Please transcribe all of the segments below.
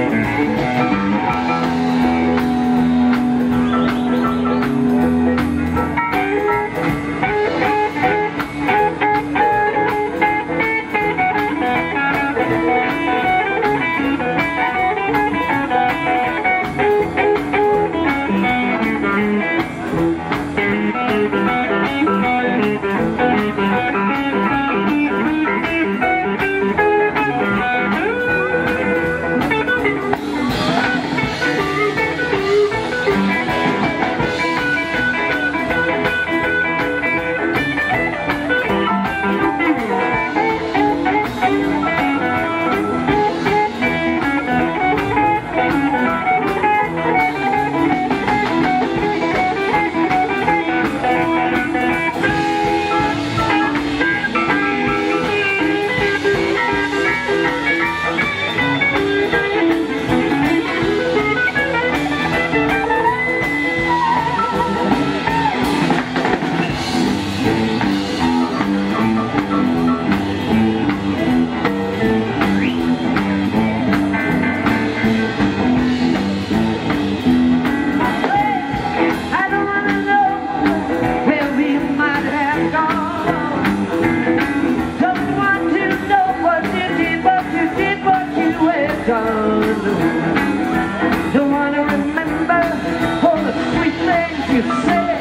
Don't wanna remember all the sweet things you said.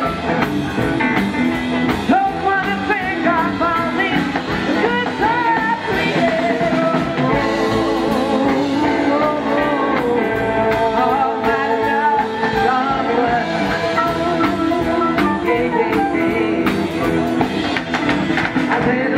Don't wanna think of all these good times we had. Oh, my love, gone away. Yeah, yeah, yeah. I said,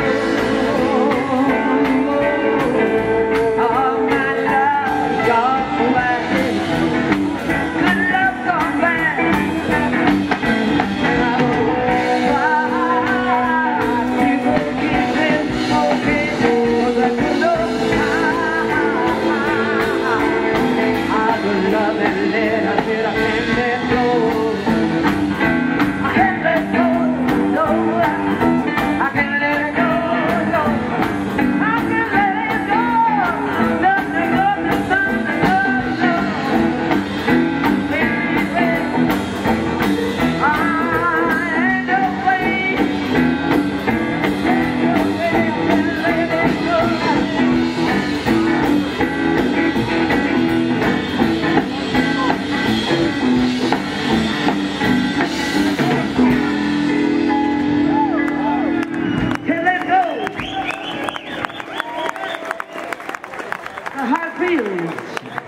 how it feels.